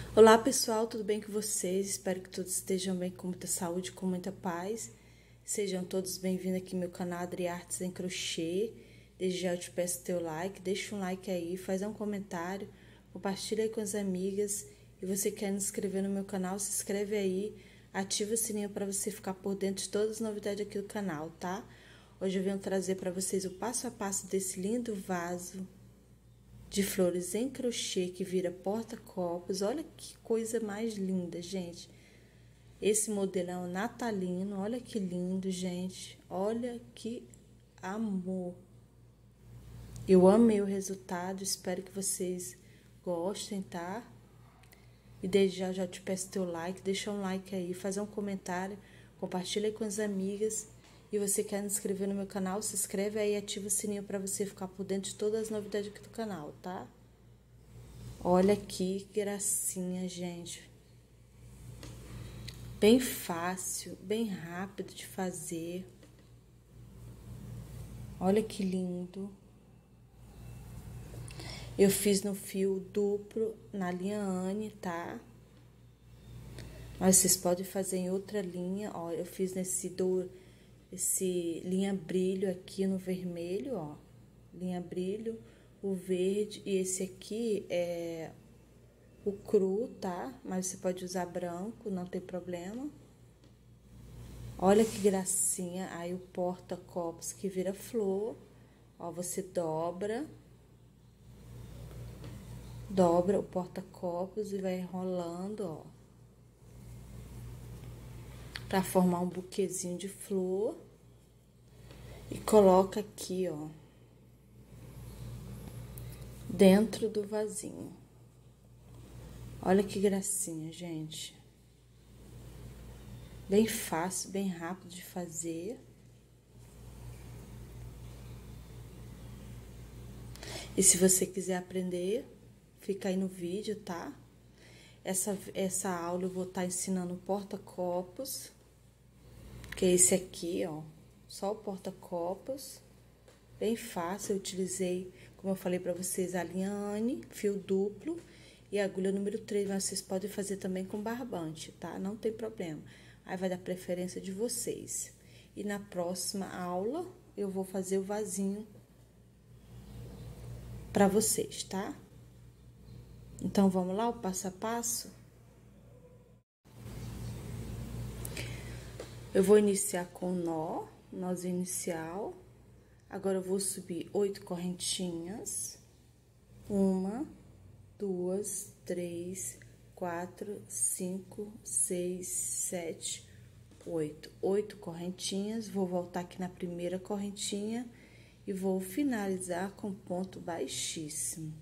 Olá pessoal, tudo bem com vocês? Espero que todos estejam bem, com muita saúde, com muita paz. Sejam todos bem-vindos aqui no meu canal Adri Artes em Crochê. Desde já eu te peço teu like, deixa um like aí, faz um comentário, compartilha aí com as amigas. E você quer se inscrever no meu canal, se inscreve aí, ativa o sininho para você ficar por dentro de todas as novidades aqui do canal, tá? Hoje eu venho trazer para vocês o passo a passo desse lindo vaso de flores em crochê que vira porta-copos. Olha que coisa mais linda, gente. Esse modelão natalino, olha que lindo, gente. Olha que amor. Eu amei o resultado, espero que vocês gostem, tá? E desde já te peço teu like, deixa um like aí, faz um comentário, compartilha aí com as amigas. E você quer se inscrever no meu canal, se inscreve aí e ativa o sininho para você ficar por dentro de todas as novidades aqui do canal, tá? Olha que gracinha, gente. Bem fácil, bem rápido de fazer. Olha que lindo. Eu fiz no fio duplo na linha Anne, tá? Mas vocês podem fazer em outra linha, ó. Eu fiz esse linha brilho aqui no vermelho, ó. Linha brilho, o verde e esse aqui é o cru, tá? Mas você pode usar branco, não tem problema. Olha que gracinha. Aí o porta-copos que vira flor. Ó, você dobra o porta-copos e vai enrolando, ó. Pra formar um buquezinho de flor. E coloca aqui, ó. Dentro do vasinho. Olha que gracinha, gente. Bem fácil, bem rápido de fazer. E se você quiser aprender, fica aí no vídeo, tá? Essa aula eu vou estar ensinando porta-copos, que é esse aqui, ó. Só o porta-copos. Bem fácil, eu utilizei, como eu falei pra vocês, a linha Anne, fio duplo e a agulha número 3, mas vocês podem fazer também com barbante, tá? Não tem problema. Aí vai dar preferência de vocês. E na próxima aula eu vou fazer o vasinho pra vocês, tá? Então vamos lá, o passo a passo? Eu vou iniciar com o nozinho inicial. Agora eu vou subir 8 correntinhas. 1, 2, 3, 4, 5, 6, 7, 8. 8 correntinhas. Vou voltar aqui na primeira correntinha e vou finalizar com ponto baixíssimo.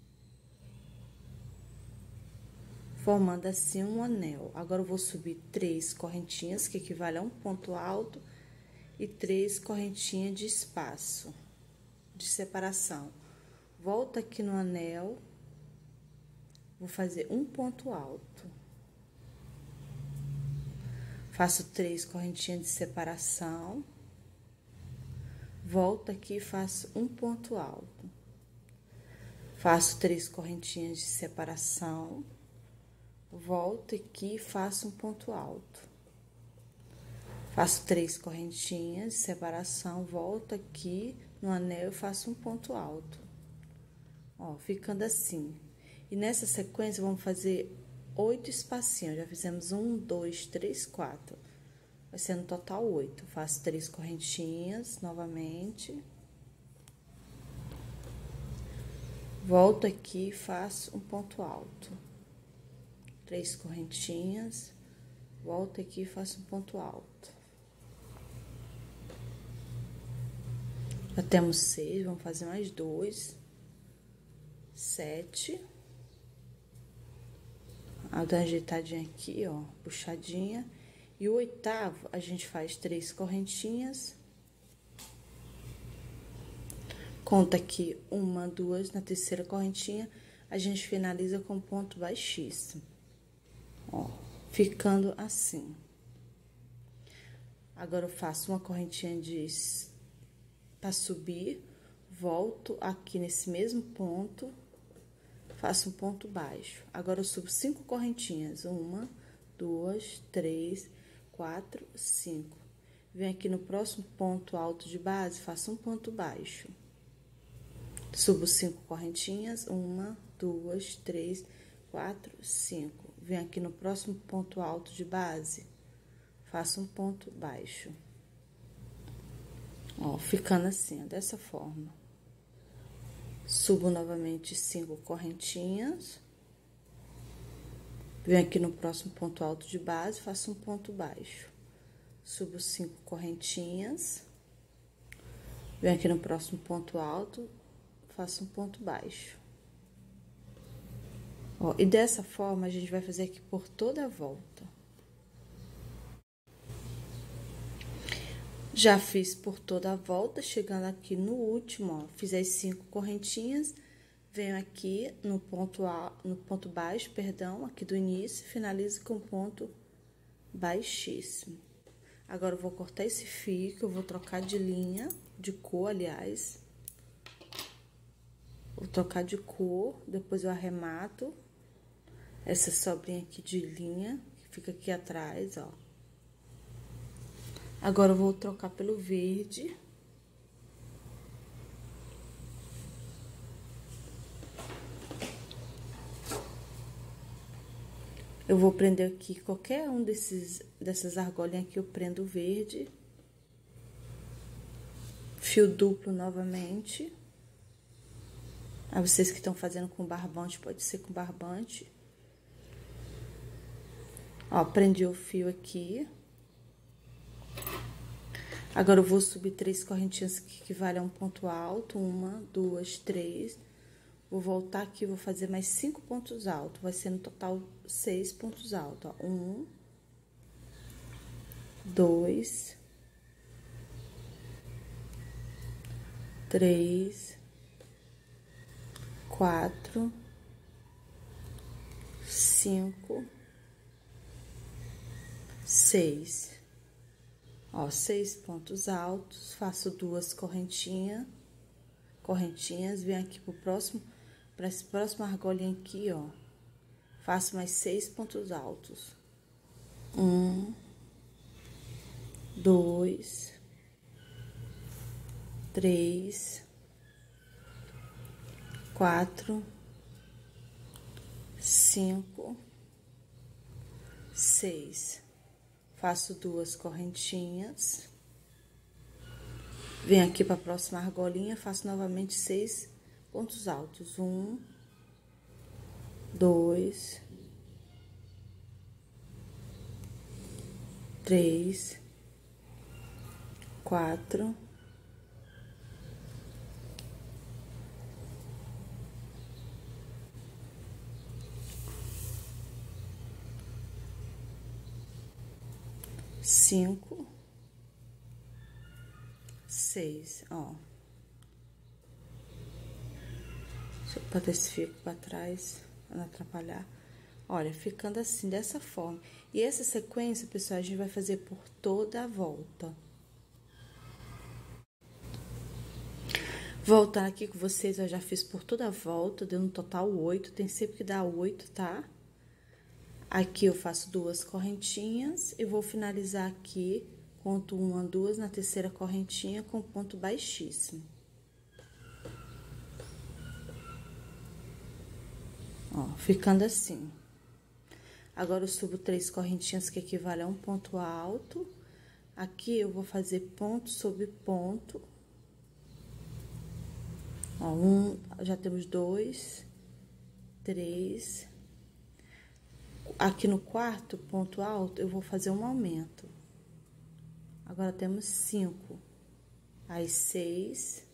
Formando assim um anel. Agora eu vou subir 3 correntinhas, que equivale a um ponto alto, e 3 correntinhas de espaço, de separação. Volto aqui no anel, vou fazer um ponto alto. Faço 3 correntinhas de separação. Volto aqui e faço um ponto alto. Faço 3 correntinhas de separação. Volto aqui e faço um ponto alto. Faço 3 correntinhas de separação, volto aqui no anel e faço um ponto alto. Ó, ficando assim. E nessa sequência, vamos fazer 8 espacinhos. Já fizemos 1, 2, 3, 4. Vai ser no total 8. Faço 3 correntinhas novamente. Volto aqui e faço um ponto alto. 3 correntinhas. Volto aqui e faço um ponto alto. Já temos 6, vamos fazer mais 2, 7. Dá uma ajeitadinha aqui, ó, puxadinha. E o oitavo, a gente faz 3 correntinhas. Conta aqui 1, 2, na terceira correntinha, a gente finaliza com ponto baixíssimo. Ó, ficando assim. Agora, eu faço uma correntinha para subir, volto aqui nesse mesmo ponto, faço um ponto baixo. Agora, eu subo 5 correntinhas. 1, 2, 3, 4, 5. Venho aqui no próximo ponto alto de base, faço um ponto baixo. Subo 5 correntinhas. 1, 2, 3, 4, 5. Venho aqui no próximo ponto alto de base, faço um ponto baixo. Ó, ficando assim, ó, dessa forma. Subo novamente 5 correntinhas. Venho aqui no próximo ponto alto de base, faço um ponto baixo. Subo 5 correntinhas. Venho aqui no próximo ponto alto, faço um ponto baixo. Ó, e dessa forma, a gente vai fazer aqui por toda a volta. Já fiz por toda a volta, chegando aqui no último, ó, fiz as 5 correntinhas, venho aqui no ponto baixo, perdão, aqui do início, finalizo com ponto baixíssimo. Agora, eu vou cortar esse fio, que eu vou trocar de linha, de cor, aliás. Vou trocar de cor, depois eu arremato essa sobrinha aqui de linha, que fica aqui atrás, ó. Agora, eu vou trocar pelo verde. Eu vou prender aqui qualquer um dessas argolinhas aqui, eu prendo o verde. Fio duplo novamente. A vocês que estão fazendo com barbante, pode ser com barbante. Ó, prendi o fio aqui. Agora, eu vou subir 3 correntinhas que equivalem a um ponto alto. 1, 2, 3. Vou voltar aqui, vou fazer mais 5 pontos altos. Vai ser no total 6 pontos altos, ó. 1, 2, 3, 4, 5, 6. Ó, 6 pontos altos, faço 2 correntinhas, venho aqui para esse próximo argolinha aqui, ó. Faço mais 6 pontos altos. 1, 2, 3, 4, 5, 6. Faço 2 correntinhas. Venho aqui para a próxima argolinha, faço novamente 6 pontos altos. 1, 2, 3, 4, 5, 6, ó. Deixa eu botar esse fio aqui pra trás, pra não atrapalhar. Olha, ficando assim, dessa forma. E essa sequência, pessoal, a gente vai fazer por toda a volta. Voltar aqui com vocês, eu já fiz por toda a volta, deu no total 8, tem sempre que dar 8, tá? Aqui eu faço 2 correntinhas e vou finalizar aqui, conto 1, 2 na terceira correntinha com ponto baixíssimo. Ó, ficando assim. Agora, eu subo 3 correntinhas que equivale a um ponto alto. Aqui, eu vou fazer ponto sobre ponto. Ó, já temos 2, 3. Aqui no quarto ponto alto, eu vou fazer um aumento. Agora, temos 5. Aí, 6,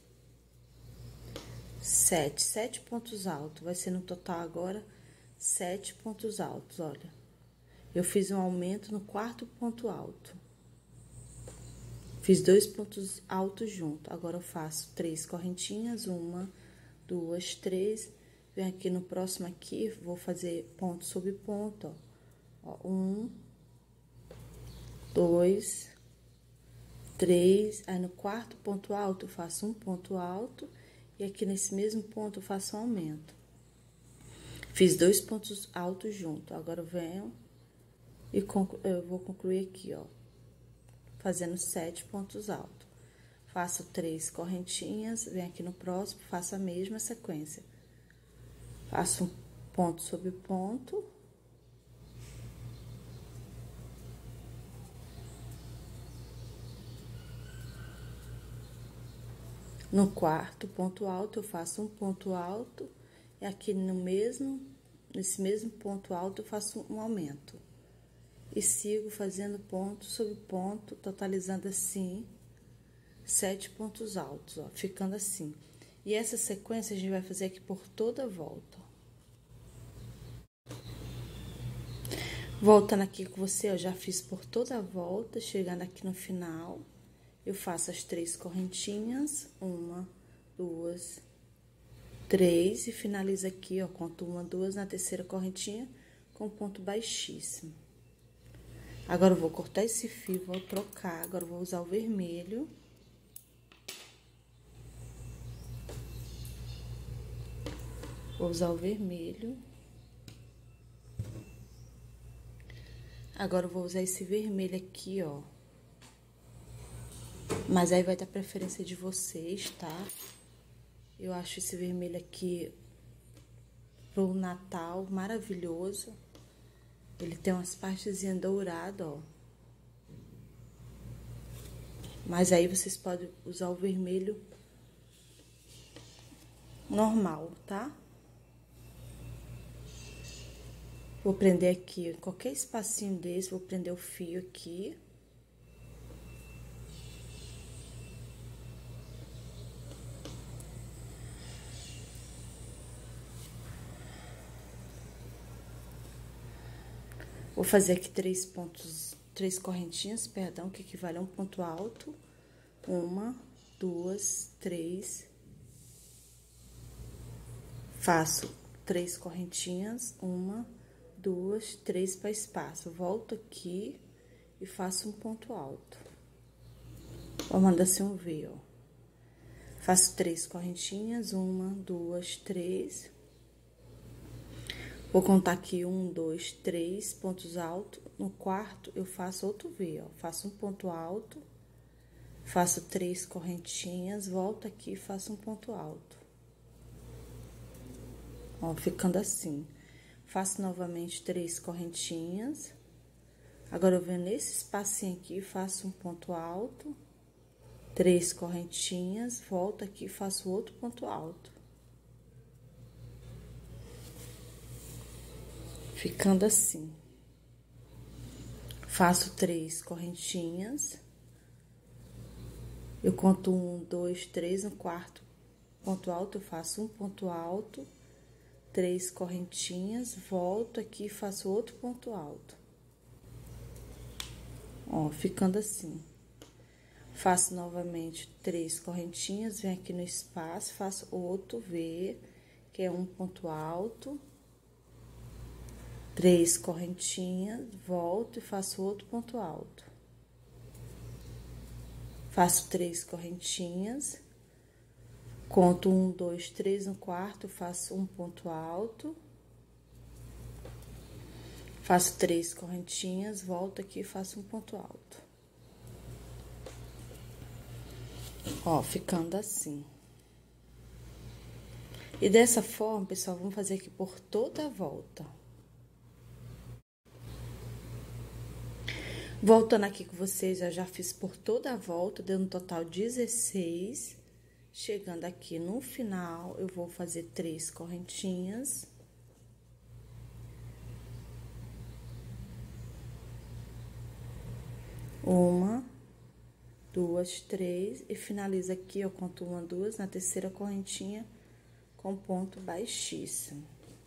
7. 7 pontos altos. Vai ser no total agora 7 pontos altos, olha. Eu fiz um aumento no quarto ponto alto. Fiz 2 pontos altos junto. Agora, eu faço 3 correntinhas. 1, 2, 3. Venho aqui no próximo aqui, vou fazer ponto sobre ponto, ó. 1, 2, 3. Aí, no quarto ponto alto, eu faço um ponto alto. E aqui nesse mesmo ponto, eu faço um aumento. Fiz 2 pontos altos junto. Agora eu venho e eu vou concluir aqui, ó, fazendo 7 pontos altos. Faço 3 correntinhas, venho aqui no próximo, faço a mesma sequência. Faço um ponto sobre ponto. No quarto ponto alto, eu faço um ponto alto. E aqui nesse mesmo ponto alto, eu faço um aumento. E sigo fazendo ponto sobre ponto, totalizando assim 7 pontos altos, ó, ficando assim. E essa sequência a gente vai fazer aqui por toda a volta. Voltando aqui com você, eu já fiz por toda a volta, chegando aqui no final, eu faço as 3 correntinhas, 1, 2, 3, e finalizo aqui, ó, conto 1, 2 na terceira correntinha com ponto baixíssimo. Agora eu vou cortar esse fio, vou trocar, agora eu vou usar o vermelho. Vou usar o vermelho. Agora eu vou usar esse vermelho aqui, ó. Mas aí vai dar preferência de vocês, tá? Eu acho esse vermelho aqui pro Natal maravilhoso. Ele tem umas partezinhas douradas, ó. Mas aí vocês podem usar o vermelho normal, tá? Vou prender aqui, qualquer espacinho desse, vou prender o fio aqui. Vou fazer aqui 3 correntinhas, perdão, que equivale a um ponto alto. 1, 2, 3. Faço 3 correntinhas, 1, 2, 3 para espaço. Volto aqui e faço um ponto alto. Formando assim um V, ó. Faço 3 correntinhas, 1, 2, 3. Vou contar aqui 1, 2, 3 pontos altos. No quarto, eu faço outro V, ó. Faço um ponto alto, faço 3 correntinhas, volto aqui e faço um ponto alto. Ó, ficando assim. Faço novamente 3 correntinhas. Agora, eu venho nesse espacinho aqui e faço um ponto alto. 3 correntinhas, volto aqui e faço outro ponto alto. Ficando assim. Faço 3 correntinhas. Eu conto 1, 2, 3, no quarto ponto alto, eu faço um ponto alto. 3 correntinhas, volto aqui e faço outro ponto alto. Ó, ficando assim. Faço novamente 3 correntinhas, venho aqui no espaço, faço outro V, que é um ponto alto. 3 correntinhas, volto e faço outro ponto alto. Faço 3 correntinhas. Conto 1, 2, 3 no quarto, faço um ponto alto. Faço 3 correntinhas, volto aqui e faço um ponto alto. Ó, ficando assim. E dessa forma, pessoal, vamos fazer aqui por toda a volta. Voltando aqui com vocês, eu já fiz por toda a volta, deu no total 16. Chegando aqui no final, eu vou fazer 3 correntinhas. Uma, 2, 3, e finalizo aqui, eu conto 1, 2, na terceira correntinha, com ponto baixíssimo.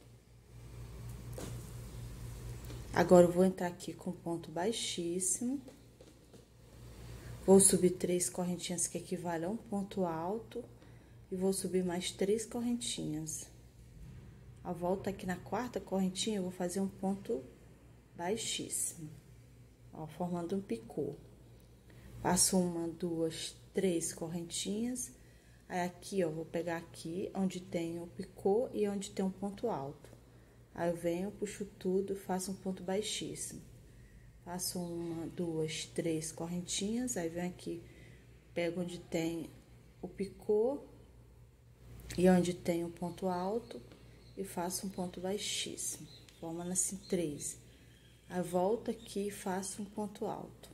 Agora, eu vou entrar aqui com ponto baixíssimo. Vou subir 3 correntinhas, que equivale a um ponto alto, e vou subir mais 3 correntinhas. A volta aqui na quarta correntinha, eu vou fazer um ponto baixíssimo, ó, formando um picô. Passo 1, 2, 3 correntinhas, aí aqui, ó, vou pegar aqui onde tem o picô e onde tem um ponto alto. Aí eu venho, puxo tudo, faço um ponto baixíssimo. Faço 1, 2, 3 correntinhas, aí venho aqui, pego onde tem o picô e onde tem o ponto alto e faço um ponto baixíssimo, formando assim 3. Aí volto aqui e faço um ponto alto,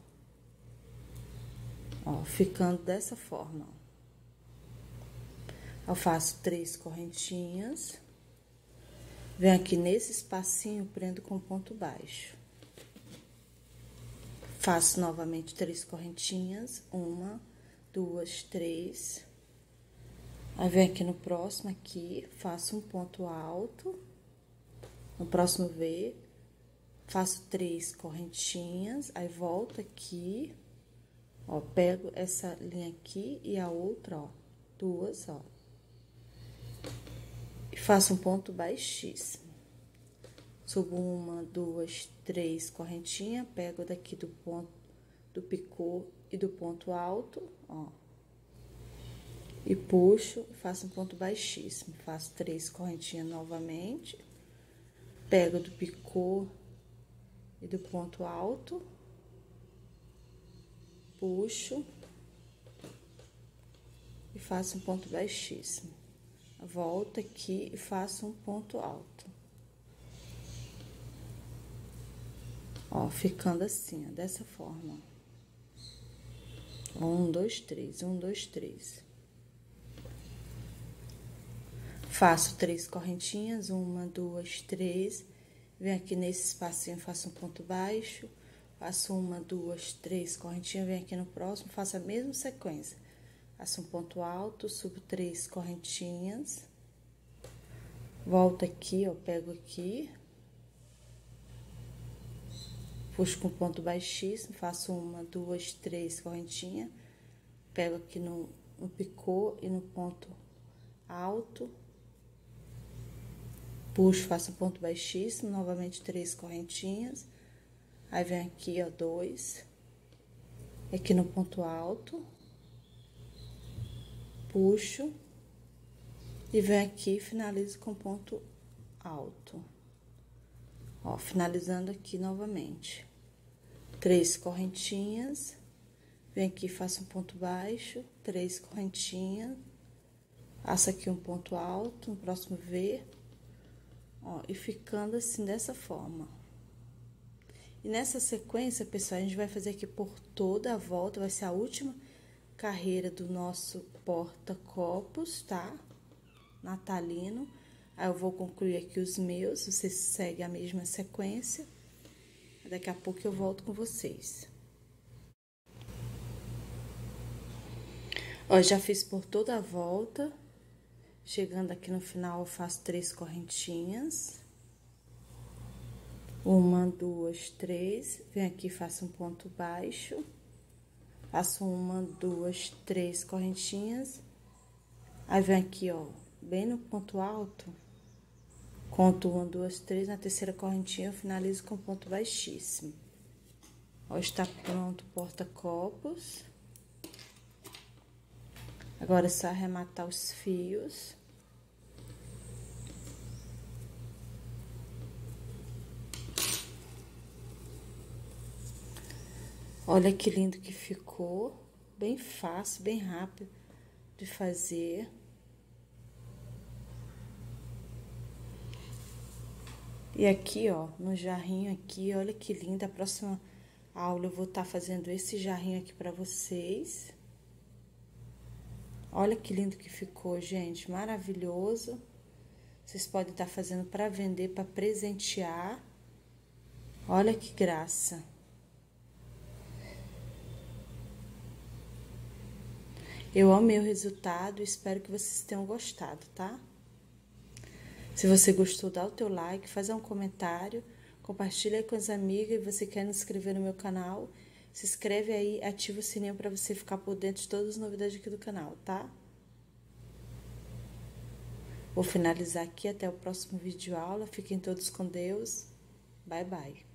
ó, ficando dessa forma, ó. Eu faço 3 correntinhas, venho aqui nesse espacinho, prendo com ponto baixo. Faço novamente 3 correntinhas, 1, 2, 3. Aí venho aqui no próximo aqui, faço um ponto alto. No próximo V, faço 3 correntinhas, aí volto aqui, ó, pego essa linha aqui e a outra, ó, 2, ó. E faço um ponto baixíssimo. Subo 1, 2, 3 correntinhas, pego daqui do ponto do picô e do ponto alto, ó. E puxo, faço um ponto baixíssimo. Faço 3 correntinhas novamente. Pego do picô e do ponto alto. Puxo. E faço um ponto baixíssimo. Volto aqui e faço um ponto alto. Ó, ficando assim, ó, dessa forma. 1, 2, 3, 1, 2, 3. Faço 3 correntinhas, 1, 2, 3. Venho aqui nesse espacinho, faço um ponto baixo. Faço 1, 2, 3 correntinhas, venho aqui no próximo, faço a mesma sequência. Faço um ponto alto, subo 3 correntinhas. Volto aqui, ó, pego aqui. Puxo com ponto baixíssimo, faço 1, 2, 3 correntinhas. Pego aqui no picô e no ponto alto. Puxo, faço um ponto baixíssimo, novamente 3 correntinhas. Aí vem aqui, ó, 2. Aqui no ponto alto. Puxo. E venho aqui e finalizo com ponto alto. Ó, finalizando aqui novamente. 3 correntinhas. Venho aqui, faço um ponto baixo, 3 correntinhas. Faço aqui um ponto alto, no próximo V. Ó, e ficando assim, dessa forma. E nessa sequência, pessoal, a gente vai fazer aqui por toda a volta, vai ser a última carreira do nosso porta-copos, tá? Natalino. Aí eu vou concluir aqui os meus, vocês seguem a mesma sequência. Daqui a pouco eu volto com vocês. Ó, já fiz por toda a volta. Chegando aqui no final, eu faço 3 correntinhas. 1, 2, 3. Venho aqui, faço um ponto baixo. Faço 1, 2, 3 correntinhas. Aí, venho aqui, ó, bem no ponto alto. Conto 1, 2, 3. Na terceira correntinha, eu finalizo com ponto baixíssimo. Ó, está pronto o porta-copos. Agora é só arrematar os fios. Olha que lindo que ficou. Bem fácil, bem rápido de fazer. E aqui, ó, no jarrinho aqui, olha que lindo. A próxima aula eu vou estar fazendo esse jarrinho aqui pra vocês. Olha que lindo que ficou, gente, maravilhoso. Vocês podem estar fazendo para vender, para presentear. Olha que graça. Eu amei o resultado, espero que vocês tenham gostado, tá? Se você gostou, dá o teu like, faz um comentário, compartilha com as amigas e você quer se inscrever no meu canal, se inscreve aí, ativa o sininho para você ficar por dentro de todas as novidades aqui do canal, tá? Vou finalizar aqui, até o próximo vídeo aula. Fiquem todos com Deus. Bye, bye.